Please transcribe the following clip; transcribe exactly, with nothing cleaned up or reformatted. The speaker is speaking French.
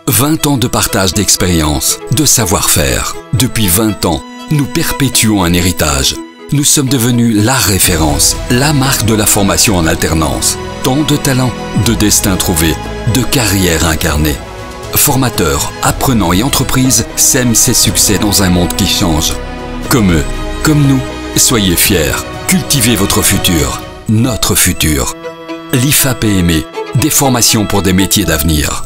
vingt ans de partage d'expérience, de savoir-faire. Depuis vingt ans, nous perpétuons un héritage. Nous sommes devenus la référence, la marque de la formation en alternance. Tant de talents, de destins trouvés, de carrières incarnées. Formateurs, apprenants et entreprises sèment ces succès dans un monde qui change. Comme eux, comme nous, soyez fiers. Cultivez votre futur, notre futur. L'I F A P M E, des formations pour des métiers d'avenir.